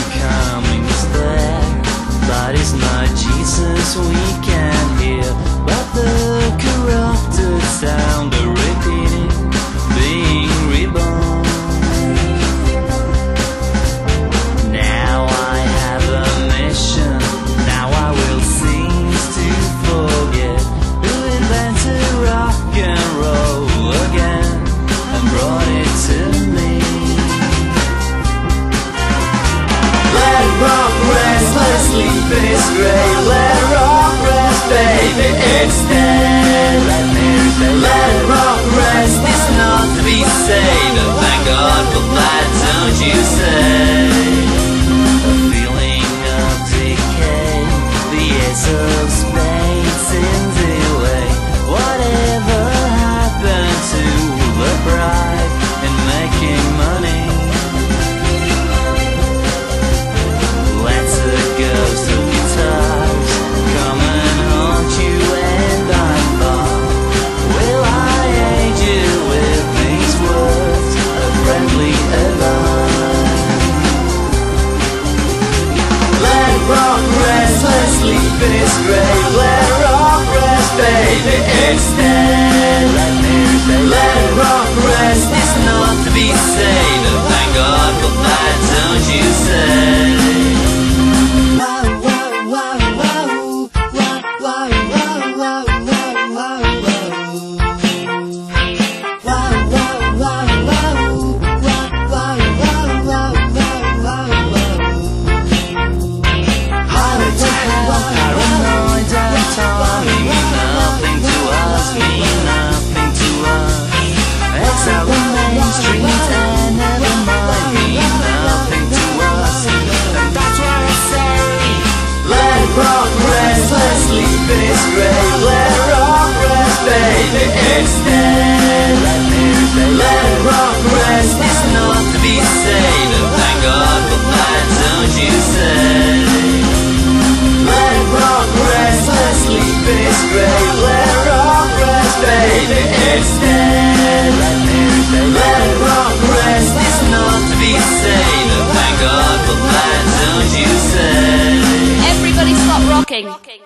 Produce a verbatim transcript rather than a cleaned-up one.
coming is there, but it's not Jesus we can hear, but the corrupted sound of repeating, being reborn. Now I have a mission, now I will cease to forget who invented rock and roll again and brought it to me. Let rock rest, let sleep is great. Let rock rest, baby, it's dead. Let let rock rest, it's not to be saved. Thank God for that, don't you say? A feeling of decay, the ace of spades in delay. Whatever happened to the pride in making money? Let's a ghost of guitars come and haunt you, and I thought, will I aid you with these words of friendly advice? Let rock rest, let sleep is great. Let rock rest, baby, it's dead. Let let rock rest, it's not to be saved. Thank God for that, don't you say? It's great, let rock rest, baby, it's dead. Let rock rest, it's not to be saved. Thank God for that, don't you say? Let rock rest, let sleep is great. Let rock rest, baby, it's dead. Let rock rest, it's not to be saved. Thank God for that, don't you say? Everybody stop rocking.